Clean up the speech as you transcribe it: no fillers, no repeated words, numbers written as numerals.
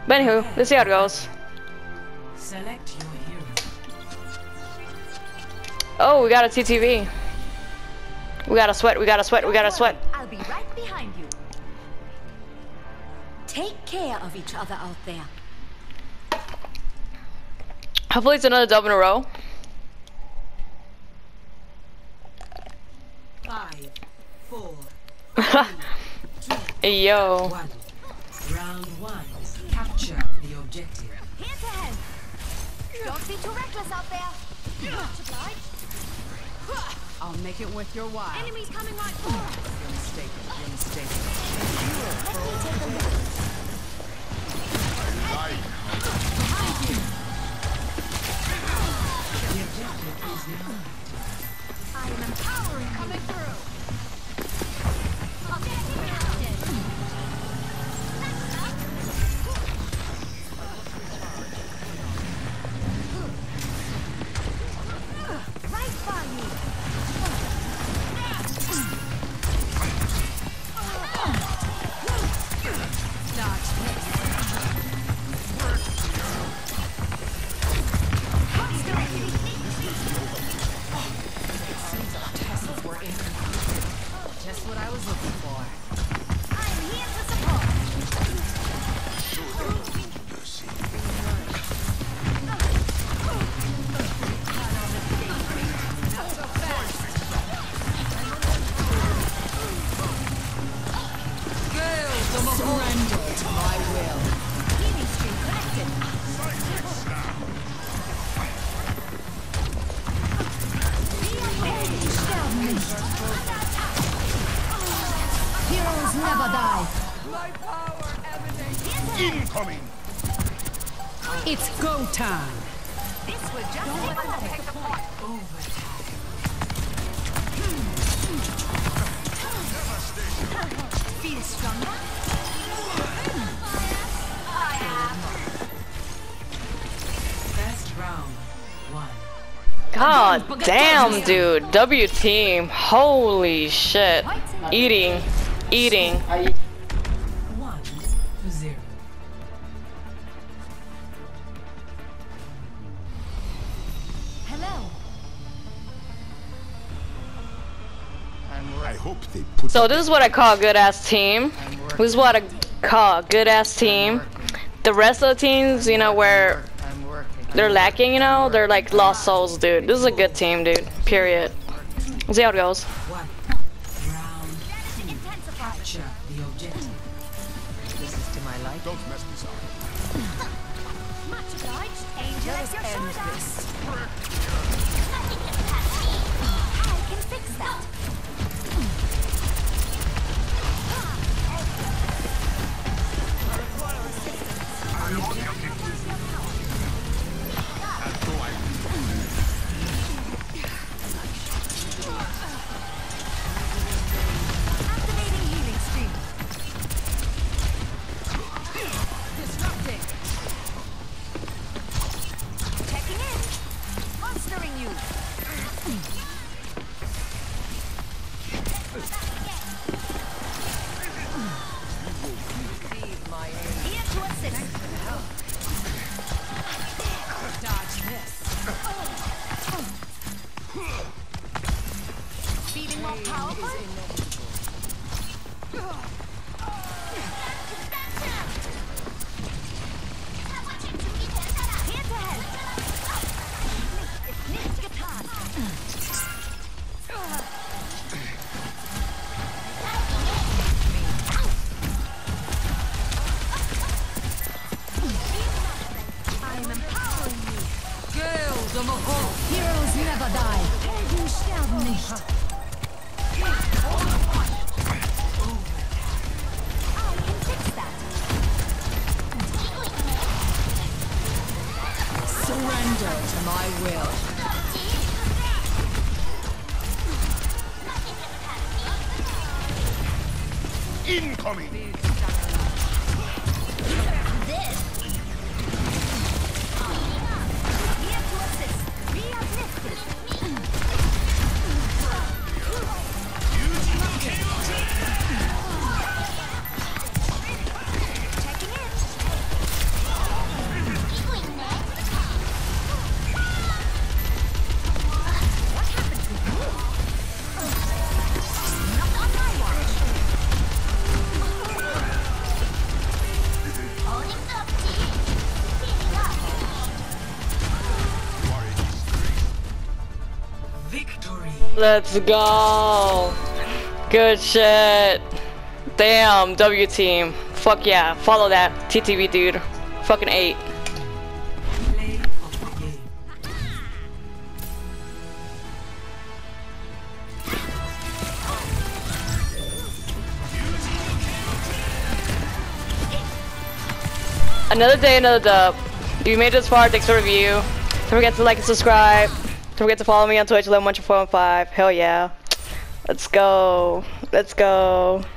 But anywho, let's see how it goes. Select your hero. Oh, we got a TTV. We gotta sweat, we gotta sweat, we gotta sweat. I'll be right behind you. Take care of each other out there. Hopefully it's another dub in a row. 5, 4, Hey, yo. 1. Round 1. Capture the objective. Hands ahead. Don't be too reckless out there. Much obliged. I'll make it worth your while. Enemies coming right for us. You're mistaken. You're mistaken. Let me take a look. The objective is now. I am empowering coming through. Right by you. Just what I was looking for. I'm here to support. Surrender to my will. Healing stream connected. Heroes never die. Incoming! It's go time. This would just take the point. Feel stronger? First round. 1. God damn, dude. W team. Holy shit. Eating. 1 to 0. Hello. I hope they put So this is what I call a good ass team. This is what I call a good ass team. The rest of the teams, you know, where they're lacking, you know, they're like lost souls, dude. This is a good team, dude. Period. Let's see how it goes. 1. Round 2. Capture the objective. This is to my life. Don't mess this up. Much obliged. Angel at your shoulder. I can fix that. Activating healing stream. Disrupting. Checking in. Monstering you. Here to assist. Dodge this. Feeling more powerful? Here to help. It's nicht getan. I am empowering you. Heroes never die. Helden sterben nicht. I can fix that. Surrender to my will. Incoming! This. Here to assist. Be uplifted. Checking in. Let's go. Good shit. Damn, W team. Fuck yeah. Follow that. TTV, dude. Fucking 8. Play of the game. Another day, another dub. If you made it this far, thanks for the review. Don't forget to like and subscribe. Don't forget to follow me on Twitch, 111415. Hell yeah. Let's go. Let's go.